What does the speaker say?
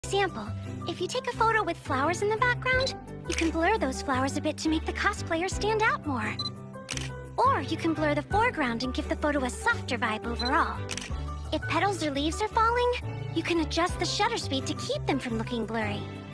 Example, if you take a photo with flowers in the background, you can blur those flowers a bit to make the cosplayer stand out more. Or you can blur the foreground and give the photo a softer vibe overall. If petals or leaves are falling, you can adjust the shutter speed to keep them from looking blurry.